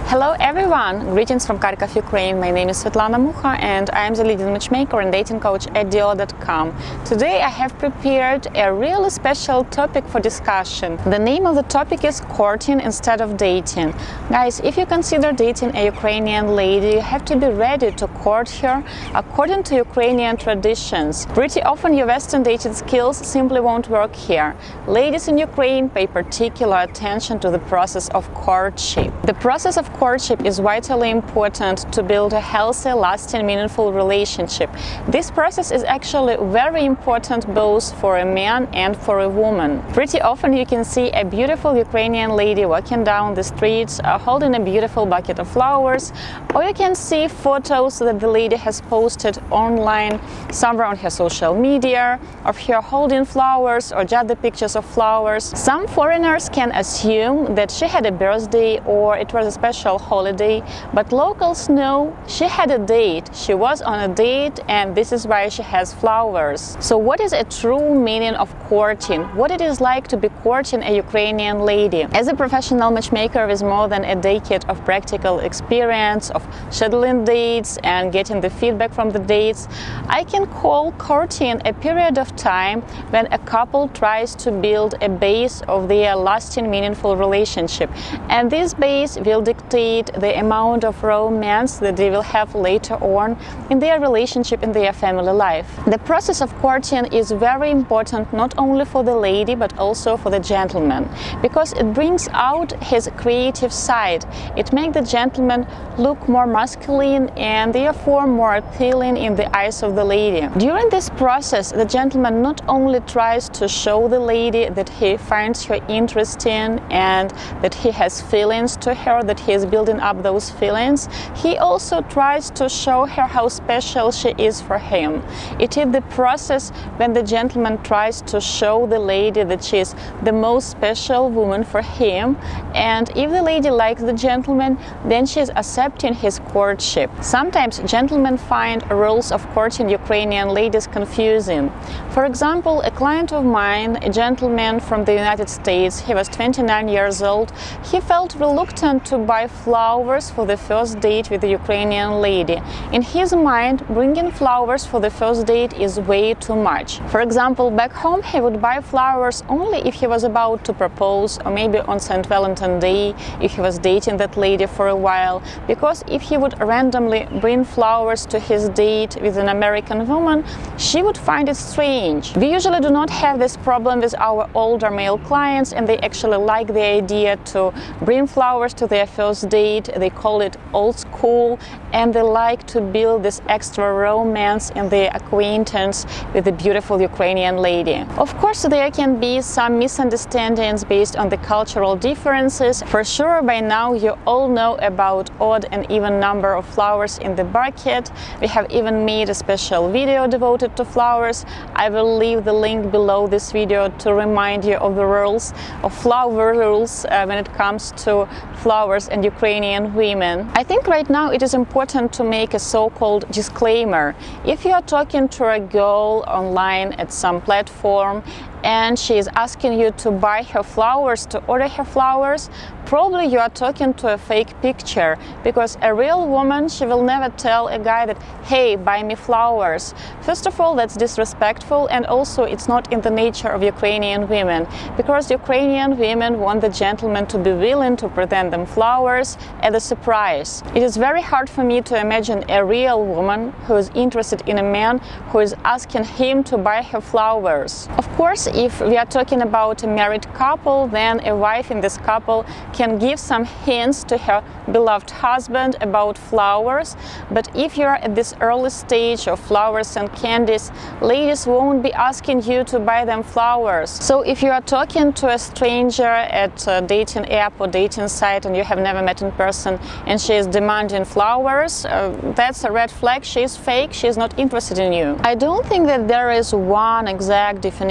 Hello everyone! Greetings from Kharkov, Ukraine. My name is Svetlana Mukha and I am the leading matchmaker and dating coach at Duo.com. Today I have prepared a really special topic for discussion. The name of the topic is courting instead of dating. Guys, if you consider dating a Ukrainian lady, you have to be ready to court her according to Ukrainian traditions. Pretty often your Western dating skills simply won't work here. Ladies in Ukraine pay particular attention to the process of courtship. The process of courtship is vitally important to build a healthy, lasting, meaningful relationship. This process is actually very important both for a man and for a woman. Pretty often you can see a beautiful Ukrainian lady walking down the streets holding a beautiful bucket of flowers, or you can see photos that the lady has posted online somewhere on her social media of her holding flowers or just the pictures of flowers. Some foreigners can assume that she had a birthday or it was a special holiday, but locals know she had a date. She was on a date and this is why she has flowers. So what is a true meaning of courting? What it is like to be courting a Ukrainian lady? As a professional matchmaker with more than a decade of practical experience of scheduling dates and getting the feedback from the dates, I can call courting a period of time when a couple tries to build a base of their lasting, meaningful relationship. And this base will dictate the amount of romance that they will have later on in their relationship, in their family life. The process of courting is very important not only for the lady but also for the gentleman, because it brings out his creative side. It makes the gentleman look more masculine and therefore more appealing in the eyes of the lady. During this process, the gentleman not only tries to show the lady that he finds her interesting and that he has feelings to her, that he is building up those feelings, he also tries to show her how special she is for him. It is the process when the gentleman tries to show the lady that she is the most special woman for him, and if the lady likes the gentleman, then she is accepting his courtship. Sometimes gentlemen find rules of courting Ukrainian ladies confusing. For example, a client of mine, a gentleman from the United States, he was 29 years old, he felt reluctant to buy flowers for the first date with the Ukrainian lady. In his mind, bringing flowers for the first date is way too much. For example, back home he would buy flowers only if he was about to propose, or maybe on St. Valentine's Day if he was dating that lady for a while, because if he would randomly bring flowers to his date with an American woman, she would find it strange. We usually do not have this problem with our older male clients, and they actually like the idea to bring flowers to their first date. They call it old school, and they like to build this extra romance in their acquaintance with the beautiful Ukrainian lady. Of course, there can be some misunderstandings based on the cultural differences. For sure, by now you all know about odd and even number of flowers in the bucket. We have even made a special video devoted to flowers. I will leave the link below this video to remind you of the rules, of flower rules when it comes to flowers and Ukrainian women. I think right now it is important to make a so-called disclaimer. If you are talking to a girl online at some platform and she is asking you to buy her flowers, to order her flowers, probably you are talking to a fake picture, because a real woman, she will never tell a guy that, hey, buy me flowers. First of all, that's disrespectful, and also it's not in the nature of Ukrainian women, because Ukrainian women want the gentleman to be willing to present them flowers as a surprise. It is very hard for me to imagine a real woman who is interested in a man who is asking him to buy her flowers. Of course, if we are talking about a married couple, then a wife in this couple can give some hints to her beloved husband about flowers. But if you are at this early stage of flowers and candies, ladies won't be asking you to buy them flowers. So if you are talking to a stranger at a dating app or dating site and you have never met in person and she is demanding flowers, that's a red flag. She is fake, she is not interested in you. I don't think that there is one exact definition of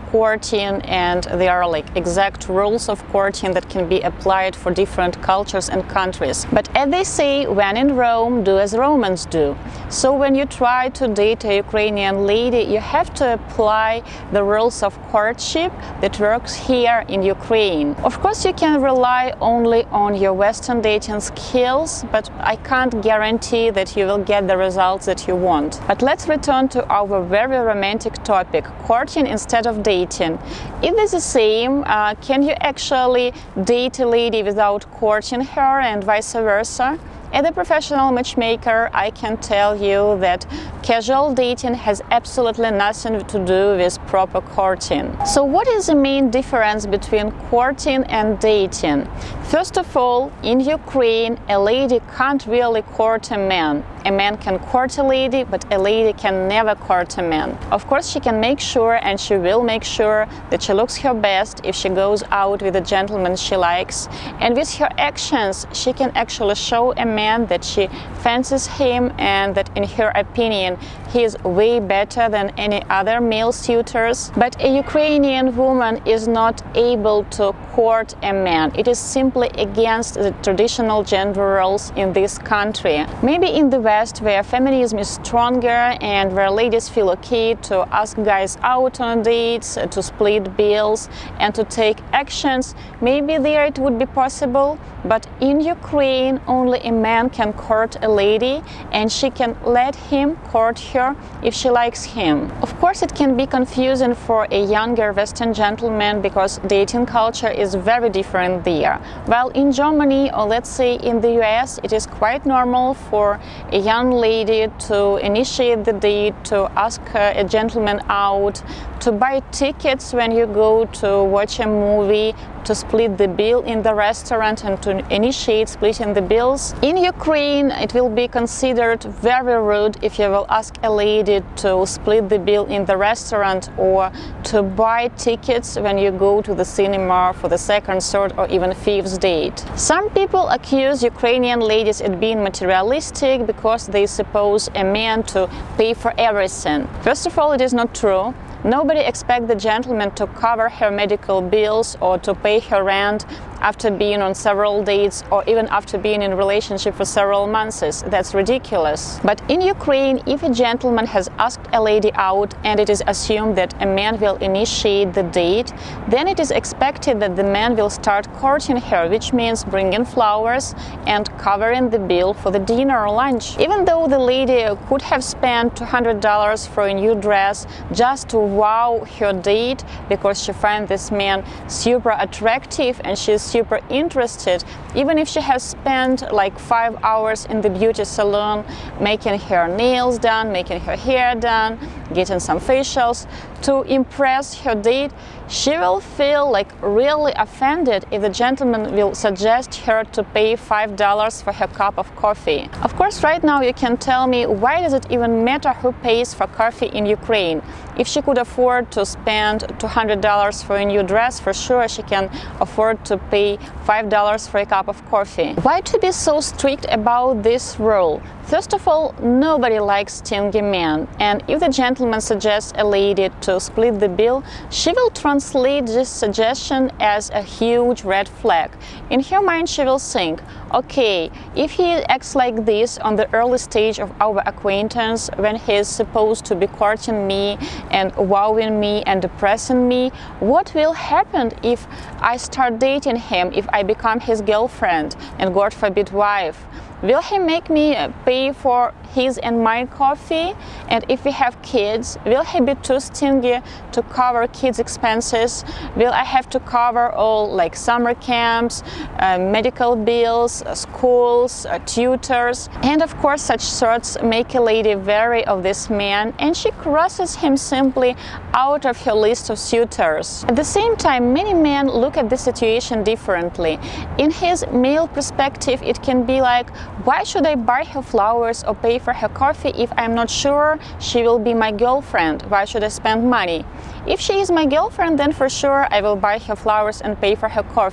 courting, and there are like exact rules of courting that can be applied for different cultures and countries. But as they say, when in Rome, do as Romans do. So when you try to date a Ukrainian lady, you have to apply the rules of courtship that works here in Ukraine. Of course, you can rely only on your Western dating skills, but I can't guarantee that you will get the results that you want. But let's return to our very romantic topic, courting instead of dating. If it's the same, can you actually date a lady without courting her and vice versa? As a professional matchmaker, I can tell you that casual dating has absolutely nothing to do with proper courting. So what is the main difference between courting and dating? First of all, in Ukraine, a lady can't really court a man. A man can court a lady, but a lady can never court a man. Of course, she can make sure, and she will make sure, that she looks her best if she goes out with a gentleman she likes. And with her actions, she can actually show a man that she fancies him and that, in her opinion, he is way better than any other male suitors. But a Ukrainian woman is not able to court a man. It is simply against the traditional gender roles in this country. Maybe in the West, where feminism is stronger and where ladies feel okay to ask guys out on dates, to split bills and to take actions, maybe there it would be possible. But in Ukraine, only a man can court a lady, and she can let him court her if she likes him. Of course, it can be confusing for a younger Western gentleman because dating culture is very different there. While in Germany, or let's say in the US, it is quite normal for a young lady to initiate the date, to ask a gentleman out, to buy tickets when you go to watch a movie, to split the bill in the restaurant and to initiate splitting the bills. In Ukraine, it will be considered very rude if you will ask a lady to split the bill in the restaurant or to buy tickets when you go to the cinema for the second, third, or even fifth date. Some people accuse Ukrainian ladies of being materialistic because they suppose a man to pay for everything. First of all, it is not true. Nobody expects the gentleman to cover her medical bills or to pay her rent after being on several dates or even after being in a relationship for several months. That's ridiculous. But in Ukraine, if a gentleman has asked a lady out and it is assumed that a man will initiate the date, then it is expected that the man will start courting her, which means bringing flowers and covering the bill for the dinner or lunch. Even though the lady could have spent $200 for a new dress just to wow her date because she finds this man super attractive and she's super interested, even if she has spent like 5 hours in the beauty salon making her nails done, making her hair done, getting some facials to impress her date, she will feel like really offended if the gentleman will suggest her to pay $5 for her cup of coffee. Of course, right now you can tell me, why does it even matter who pays for coffee in Ukraine? If she could afford to spend $200 for a new dress, for sure she can afford to pay $5 for a cup of coffee. Why to be so strict about this rule? First of all, nobody likes stingy men, and if the gentleman suggests a lady to split the bill, she will translate this suggestion as a huge red flag. In her mind, she will think, okay, if he acts like this on the early stage of our acquaintance, when he is supposed to be courting me and wowing me and depressing me, what will happen if I start dating him, if I become his girlfriend and, God forbid, wife? Will he make me pay for his and my coffee? And if we have kids, will he be too stingy to cover kids' expenses? Will I have to cover all like summer camps, medical bills, schools, tutors? And of course, such thoughts make a lady wary of this man, and she crosses him simply out of her list of suitors. At the same time, many men look at this situation differently. In his male perspective, it can be like, why should I buy her flowers or pay for her coffee if I'm not sure she will be my girlfriend? Why should I spend money? If she is my girlfriend, then for sure I will buy her flowers and pay for her coffee.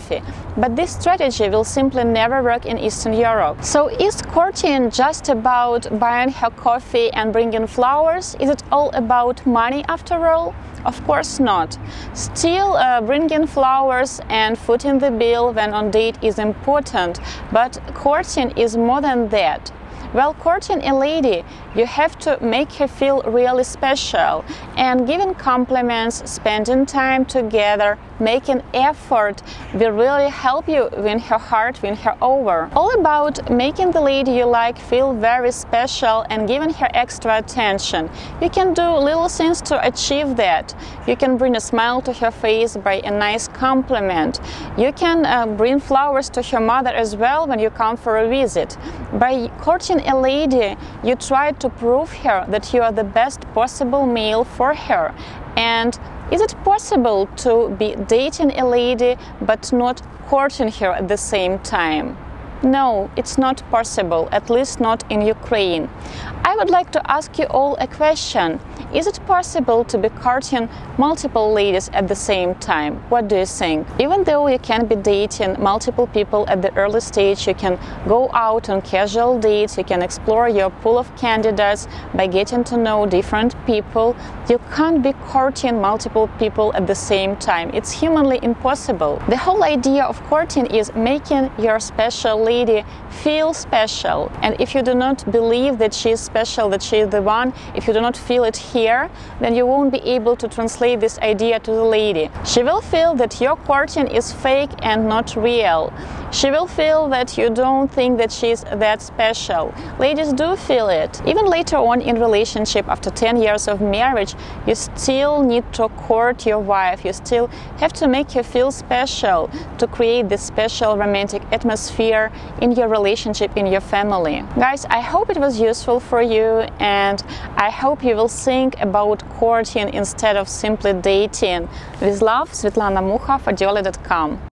but this strategy will simply never work in Eastern Europe. So is courting just about buying her coffee and bringing flowers? Is it all about money after all? Of course not. Still, bringing flowers and footing the bill when on date is important, but courting is more than that. While courting a lady, you have to make her feel really special, and giving compliments, spending time together, making effort will really help you win her heart, win her over. All about making the lady you like feel very special and giving her extra attention. You can do little things to achieve that. You can bring a smile to her face by a nice compliment. You can bring flowers to her mother as well when you come for a visit. By courting a lady, you try to prove her that you are the best possible male for her. And is it possible to be dating a lady but not courting her at the same time? No, it's not possible, at least not in Ukraine. I would like to ask you all a question. Is it possible to be courting multiple ladies at the same time? What do you think? Even though you can be dating multiple people at the early stage, you can go out on casual dates, you can explore your pool of candidates by getting to know different people, you can't be courting multiple people at the same time. It's humanly impossible. The whole idea of courting is making your special lady feel special. And if you do not believe that she is special, that she is the one, if you do not feel it here, then you won't be able to translate this idea to the lady. She will feel that your courting is fake and not real. She will feel that you don't think that she is that special. Ladies do feel it. Even later on in relationship, after 10 years of marriage, you still need to court your wife. You still have to make her feel special, to create this special romantic atmosphere in your relationship, in your family. Guys, I hope it was useful for you, and I hope you will think about courting instead of simply dating. With love, Svetlana Mukha for Dioli.com.